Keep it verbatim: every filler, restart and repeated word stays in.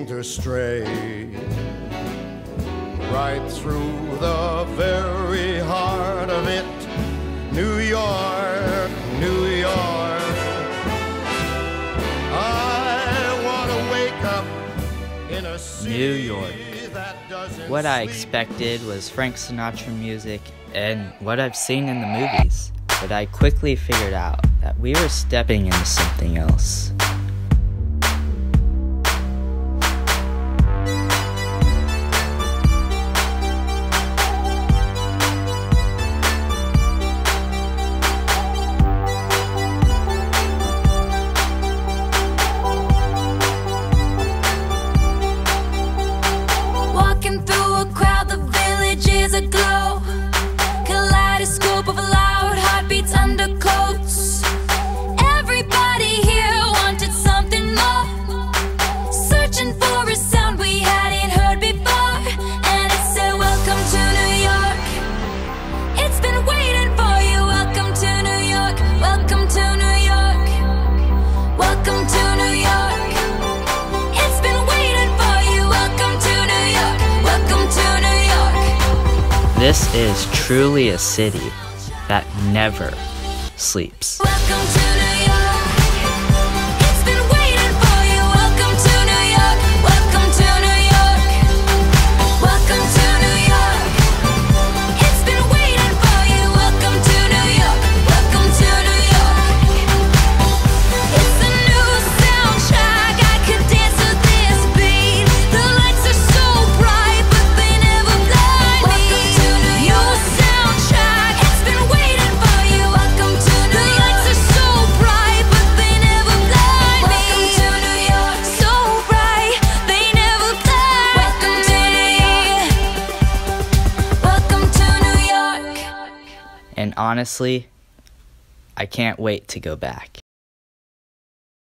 seem to stray right through the very heart of it. New York, New York. I want to wake up in a city New York. that doesn't What I sleep. expected was Frank Sinatra music and what I've seen in the movies, but I quickly figured out that we were stepping into something else. Walking through a crowd, the village is aglow. Kaleidoscope of loud heartbeats, undercoats. Everybody here wanted something more, searching for a sound we hadn't heard before. And it said, welcome to New York. It's been waiting for you. Welcome to New York. Welcome to New York. Welcome to New York. It's been waiting for you. Welcome to New York. Welcome to New York. This is truly a city that never sleeps. Welcome to New York. It's been waiting for you. Welcome to New York. Welcome to New York. Welcome to New York. It's been waiting for you. Welcome to New York. Welcome to New York. It's a new soundtrack. I could dance to this beat. The lights are so bright, but they never blind me. Welcome to New York. Soundtrack. It's been waiting for you. Welcome to New York. The lights are so bright, but they never blind me. Welcome to New York. So bright, they never blind. Welcome to New York. Welcome to New York. And honestly, I can't wait to go back.